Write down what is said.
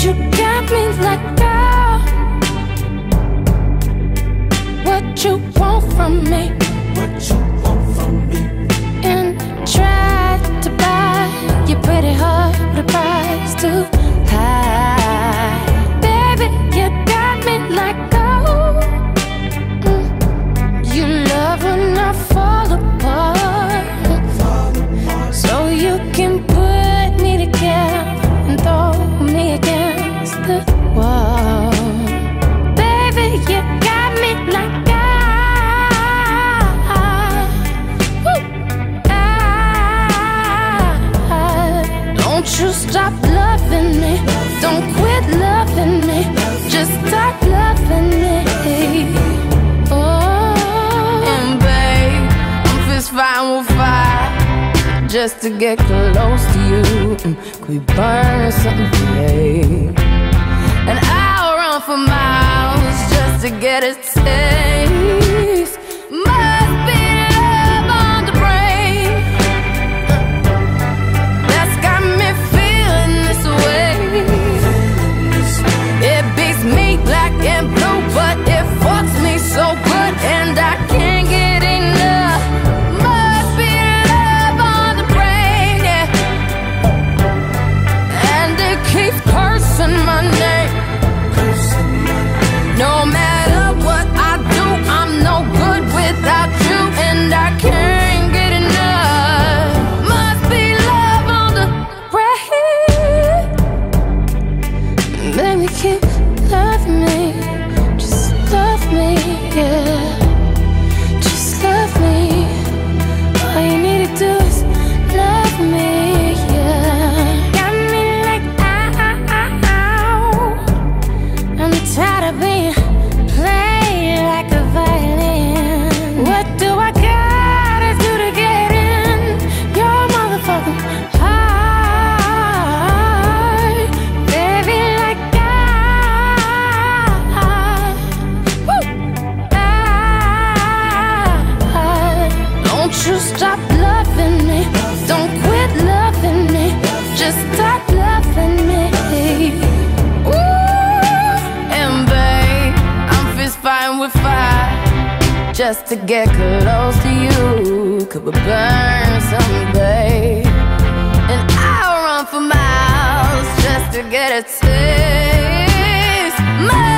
you got me like, girl, what you want from me? What you want from me? And try to buy your pretty heart with a price too high. Baby, you got me like, oh, you love when I fall apart, so you can put me together and throw me against the wall. Baby, you got me like, don't you stop loving me, don't quit loving me, just stop loving me. Oh, and babe, I'm fist fighting with fire just to get close to you. Could we burn something today? And I'll run for miles just to get a taste. Must be love on the brain that's got me feeling this way. It beats me black and blue, but it fucks me so good, and I can't get enough. Must be love on the brain, yeah. And it keeps cursing my name. No matter what I do, I'm no good without you, and I can't get enough. Must be love on the brain. Baby, keep loving me, just love me, yeah. Just love me. All you need to do is love me, yeah. Got me like, ow. I'm tired of being played like a violin. What do I gotta do to get in your motherfucking heart? Baby, like don't you stop loving me, don't quit loving me, just stop loving me. Ooh, and babe, I'm fist fighting with fire just to get close to you. Could we burn something, babe? And I'll run for miles just to get a taste.